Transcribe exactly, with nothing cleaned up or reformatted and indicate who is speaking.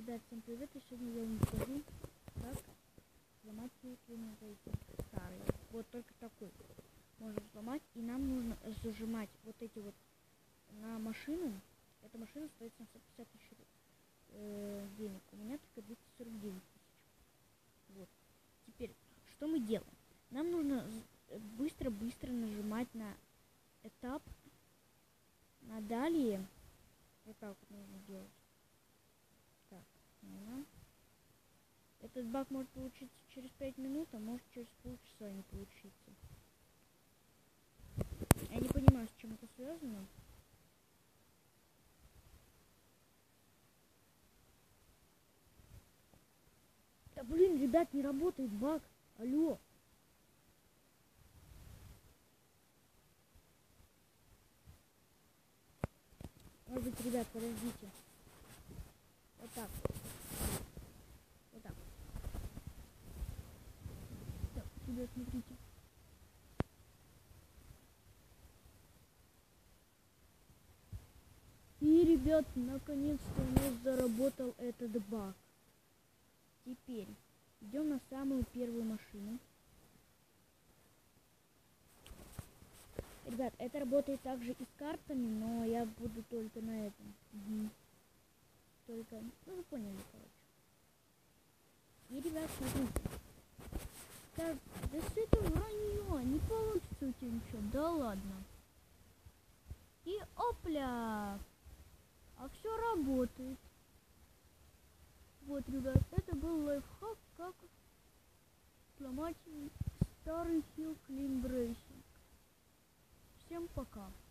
Speaker 1: Ребят, всем привет, и сегодня я вам покажу, как сломать клининг старый. Вот только такой можно сломать, и нам нужно зажимать вот эти вот на машину. Эта машина стоит семьсот пятьдесят тысяч э, денег, у меня только двести сорок девять тысяч. Вот. Теперь, что мы делаем? Нам нужно быстро-быстро нажимать на этап, на далее. Вот так вот нужно делать. Так, ну, этот баг может получиться через пять минут, а может через полчаса не получиться. Я не понимаю, с чем это связано. Да блин, ребят, не работает баг. Алло. Может быть, ребят, подождите. Вот так. Вот так. Так, ребят, смотрите. И, ребят, наконец-то у нас заработал этот баг. Теперь идем на самую первую машину. Ребят, это работает также и с картами, но я буду только на этом. Угу. Только, ну вы поняли, короче. И, ребят, смотрите. Так, да что это вранье, не получится у тебя ничего, да ладно. И опля! А все работает. Вот, ребят, это был лайфхак, как сломать старый Hill Clean Bracing. Всем пока.